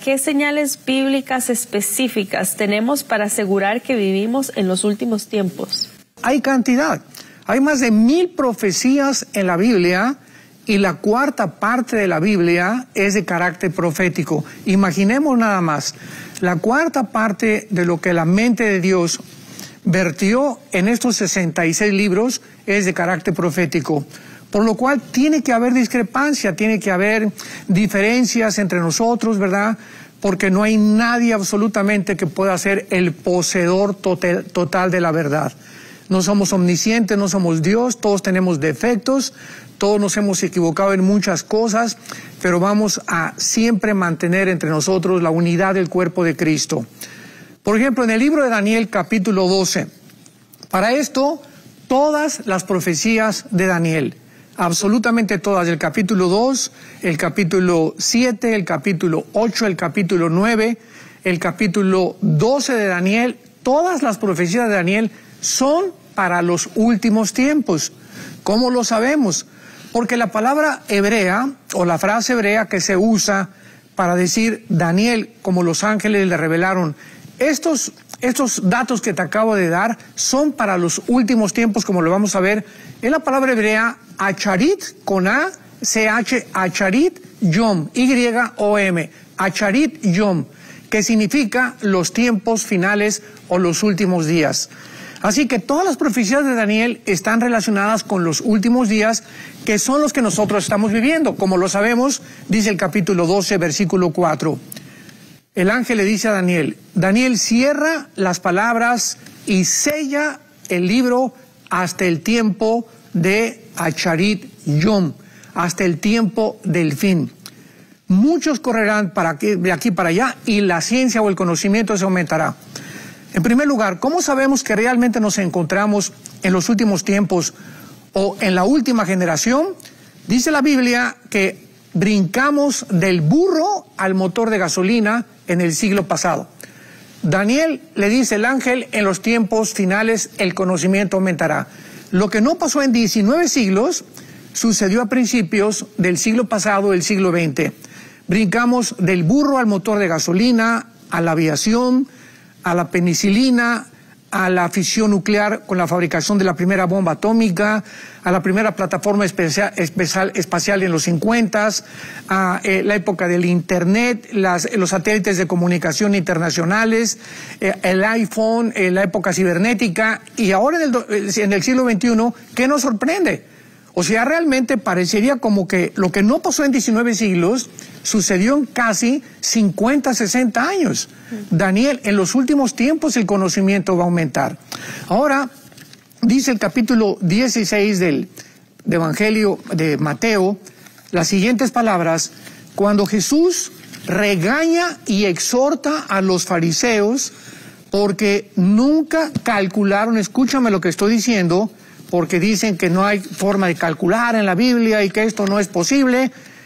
¿Qué señales bíblicas específicas tenemos para asegurar que vivimos en los últimos tiempos? Hay cantidad. Hay más de 1000 profecías en la Biblia y la cuarta parte de la Biblia es de carácter profético. Imaginemos nada más, la cuarta parte de lo que la mente de Dios vertió en estos 66 libros es de carácter profético. Por lo cual tiene que haber discrepancia, tiene que haber diferencias entre nosotros, ¿verdad? Porque no hay nadie absolutamente que pueda ser el poseedor total de la verdad. No somos omniscientes, no somos Dios, todos tenemos defectos, todos nos hemos equivocado en muchas cosas, pero vamos a siempre mantener entre nosotros la unidad del cuerpo de Cristo. Por ejemplo, en el libro de Daniel, capítulo 12, para esto, todas las profecías de Daniel, absolutamente todas, el capítulo 2, el capítulo 7, el capítulo 8, el capítulo 9, el capítulo 12 de Daniel, todas las profecías de Daniel son para los últimos tiempos. ¿Cómo lo sabemos? Porque la palabra hebrea, o la frase hebrea que se usa para decir Daniel, como los ángeles le revelaron, estos datos que te acabo de dar son para los últimos tiempos, como lo vamos a ver. Es la palabra hebrea Acharit, con A, C-H, Acharit Yom, Y-O-M, Acharit Yom, que significa los tiempos finales o los últimos días. Así que todas las profecías de Daniel están relacionadas con los últimos días, que son los que nosotros estamos viviendo. Como lo sabemos, dice el capítulo 12, versículo 4. El ángel le dice a Daniel, Daniel, cierra las palabras y sella el libro hasta el tiempo de Acharit Yom, hasta el tiempo del fin. Muchos correrán de aquí para allá y la ciencia o el conocimiento se aumentará. En primer lugar, ¿cómo sabemos que realmente nos encontramos en los últimos tiempos o en la última generación? Dice la Biblia que brincamos del burro al motor de gasolina en el siglo pasado. Daniel le dice el ángel, en los tiempos finales el conocimiento aumentará. Lo que no pasó en 19 siglos sucedió a principios del siglo pasado, el siglo XX. Brincamos del burro al motor de gasolina, a la aviación, a la penicilina, a la fisión nuclear con la fabricación de la primera bomba atómica, a la primera plataforma espacial en los 50s, a la época del Internet, los satélites de comunicación internacionales, el iPhone, la época cibernética, y ahora en el siglo XXI, ¿qué nos sorprende? O sea, realmente parecería como que lo que no pasó en 19 siglos sucedió en casi 50, 60 años. Daniel, en los últimos tiempos el conocimiento va a aumentar. Ahora, dice el capítulo 16 del Evangelio de Mateo, las siguientes palabras: cuando Jesús regaña y exhorta a los fariseos porque nunca calcularon, escúchame lo que estoy diciendo, porque dicen que no hay forma de calcular en la Biblia y que esto no es posible.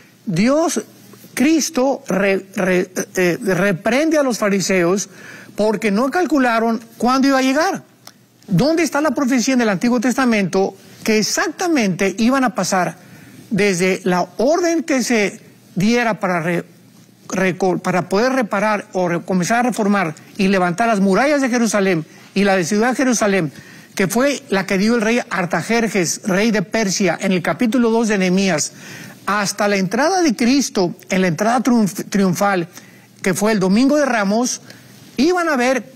Cristo reprende a los fariseos porque no calcularon cuándo iba a llegar. ¿Dónde está la profecía en el Antiguo Testamento que exactamente iban a pasar desde la orden que se diera para poder reparar o comenzar a reformar y levantar las murallas de Jerusalén y la de ciudad de Jerusalén, que fue la que dio el rey Artajerjes, rey de Persia, en el capítulo 2 de Nehemías, hasta la entrada de Cristo, en la entrada triunfal, que fue el Domingo de Ramos, iban a haber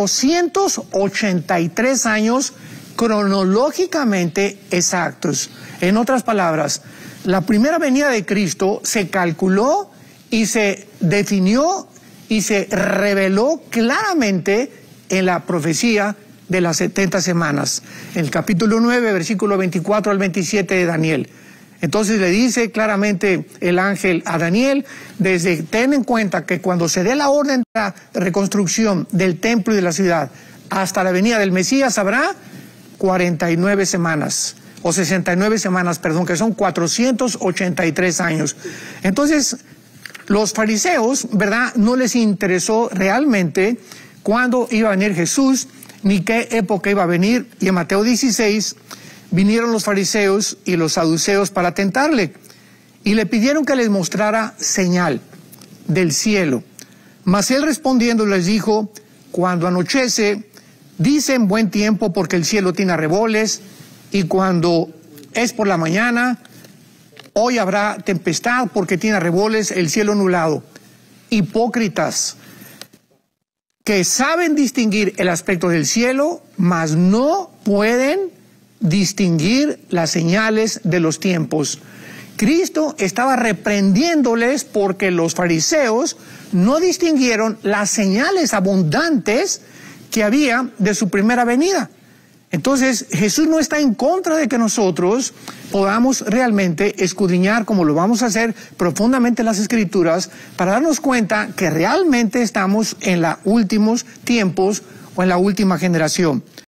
483 años cronológicamente exactos. En otras palabras, la primera venida de Cristo se calculó y se definió y se reveló claramente en la profecía de las 70 semanas, en el capítulo 9, versículo 24 al 27 de Daniel. Entonces le dice claramente el ángel a Daniel, ten en cuenta que cuando se dé la orden de la reconstrucción del templo y de la ciudad hasta la venida del Mesías habrá 49 semanas, o 69 semanas, perdón, que son 483 años. Entonces, los fariseos, ¿verdad?, no les interesó realmente cuándo iba a venir Jesús, ni qué época iba a venir, y en Mateo 16 vinieron los fariseos y los saduceos para tentarle, y le pidieron que les mostrara señal del cielo. Mas él respondiendo les dijo, cuando anochece, dicen buen tiempo porque el cielo tiene arreboles, y cuando es por la mañana, hoy habrá tempestad porque tiene arreboles, el cielo nublado. Hipócritas, que saben distinguir el aspecto del cielo, mas no pueden distinguir las señales de los tiempos. Cristo estaba reprendiéndoles porque los fariseos no distinguieron las señales abundantes que había de su primera venida. Entonces, Jesús no está en contra de que nosotros podamos realmente escudriñar, como lo vamos a hacer profundamente en las Escrituras, para darnos cuenta que realmente estamos en los últimos tiempos o en la última generación.